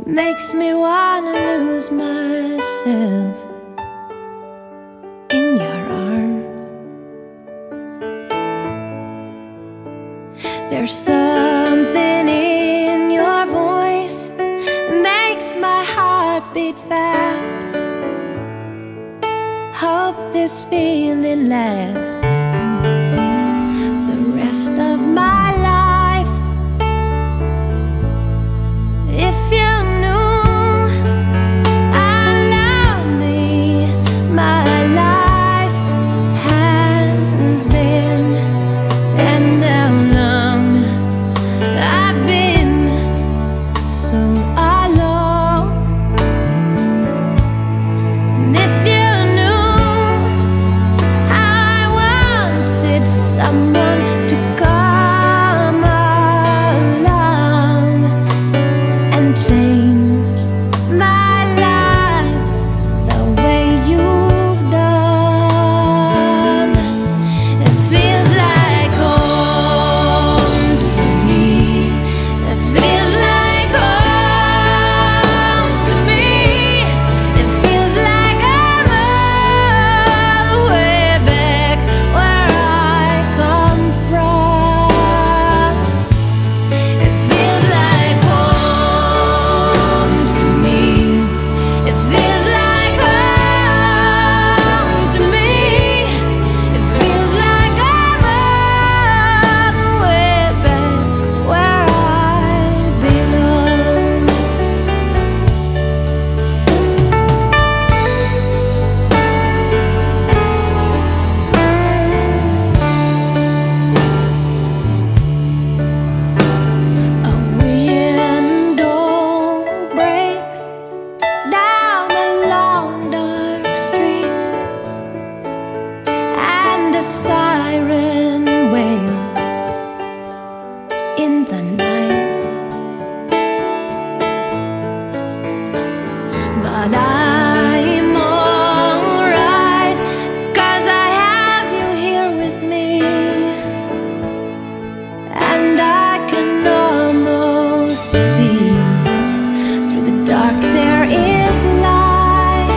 makes me wanna lose myself in your arms. There's something in your voice that makes my heart beat fast. Hope this feeling lasts the rest of my life. If you knew how lonely my life has been, and how long I've been so alone. And if you knew how I wanted someone to come along and change my life the way you've done. It feels like home to me. It feels like home to me. It feels like I'm all the way back where I come from. It feels like home to me. It feels like home to me. It feels like I'm all the way back where I belong. A window breaks down a long dark street, and a siren wails in the night. But I'm alright, 'cause I have you here with me, and I can almost see through the dark there is light.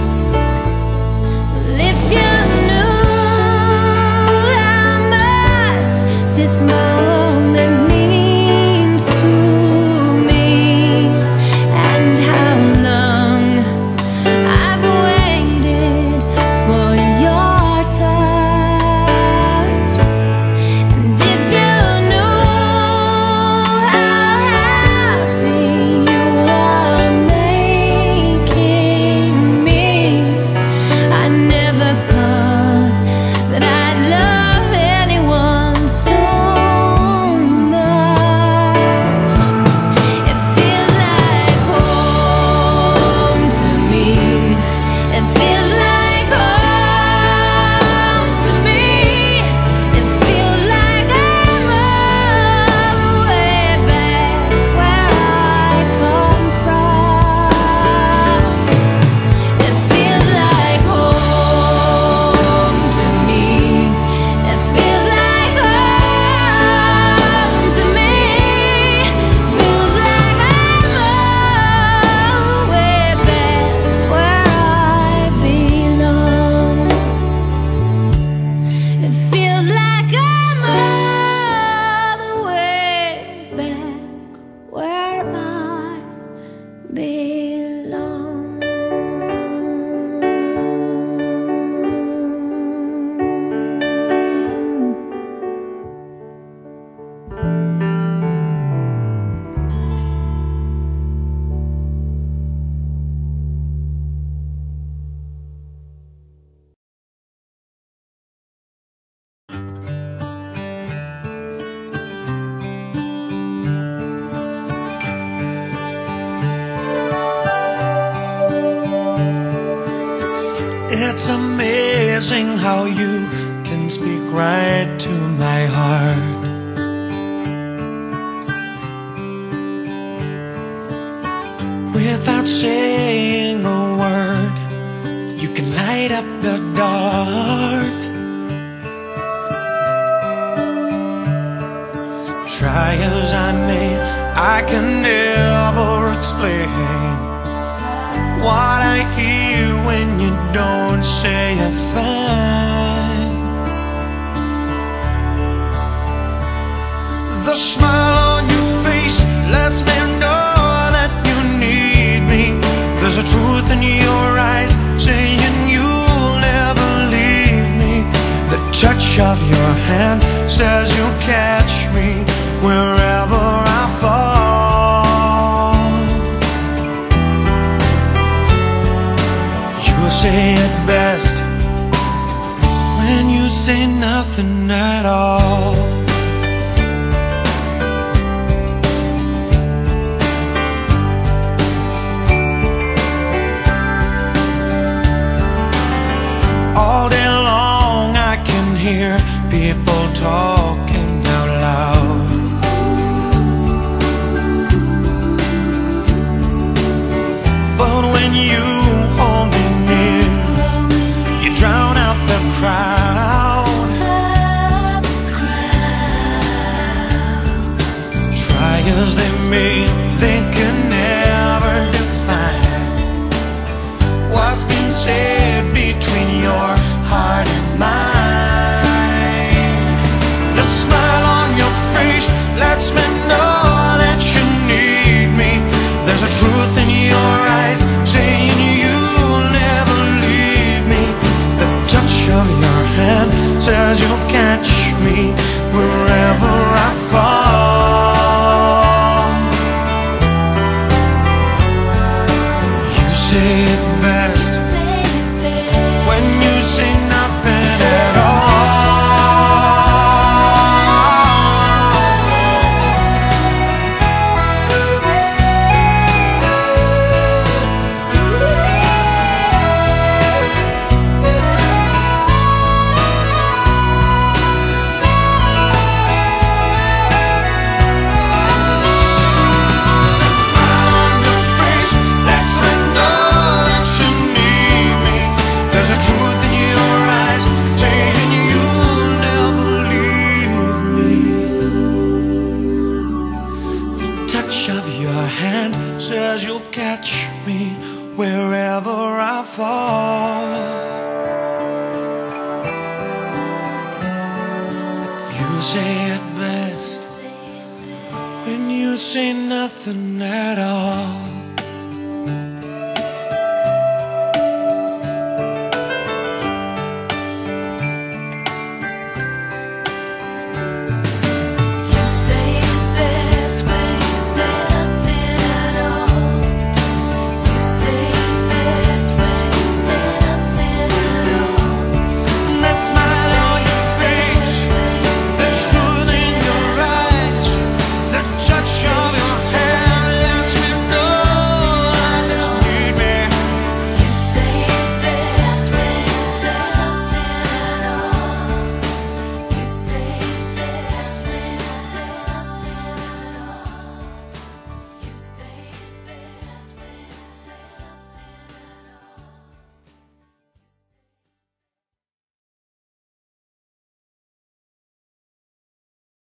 If you knew how much this moment means to me, and how long I've waited for your touch, and if you knew how happy you are making me, I never thought that I'd love anyone so much. It feels like home to me. It feels like home to me. It feels like I'm all the way back where I come from. It feels like home to me. It feels like home to me. Feels like I'm all the way back where I belong. It feels like I'm all the way back where I belong. It's amazing how you can speak right to my heart. Without saying a word, you can light up the dark. Try Try as I may, I can never explain what I hear when you don't say a thing. The smile on your face lets me know that you need me. There's a truth in your eyes saying you'll never leave me. The touch of your hand says you'll catch me wherever I fall. You say it best when you say nothing at all. All day long I can hear people talking out loud. But when you hold me near, you drown out the crowd. Try as they may, they can never define what's been said between your heart and mine. The smile on your face lets me know that you need me. There's a truth in your eyes saying you'll never leave me. The touch of your hand says you'll catch me wherever I fall. You say it best when you say nothing at all. Hand says you'll catch me wherever I fall. You say it best when you say nothing at all.